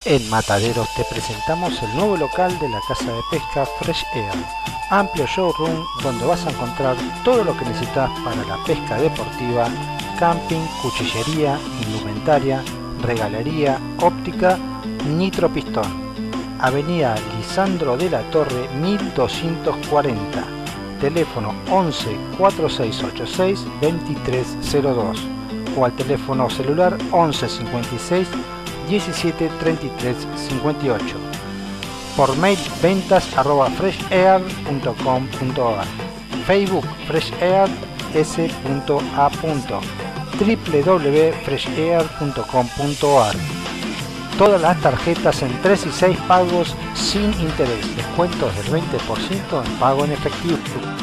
En Mataderos te presentamos el nuevo local de la casa de pesca Fresh Air, amplio showroom donde vas a encontrar todo lo que necesitas para la pesca deportiva, camping, cuchillería, indumentaria, regalería, óptica, nitropistón. Avenida Lisandro de la Torre 1240, teléfono 11 4686 2302 o al teléfono celular 11 56 17 33 58. Por mail ventas@freshair.com.ar, Facebook freshair s.a. www.freshair.com.ar. Todas las tarjetas en 3 y 6 pagos sin interés, descuentos del 20% en pago en efectivo.